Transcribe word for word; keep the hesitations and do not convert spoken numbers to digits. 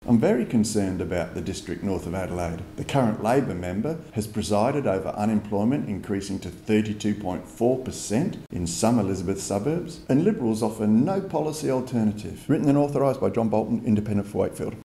I'm very concerned about the district north of Adelaide. The current Labor member has presided over unemployment increasing to thirty-two point four percent in some Elizabeth suburbs, and Liberals offer no policy alternative. Written and authorised by John Bolton, Independent for Wakefield.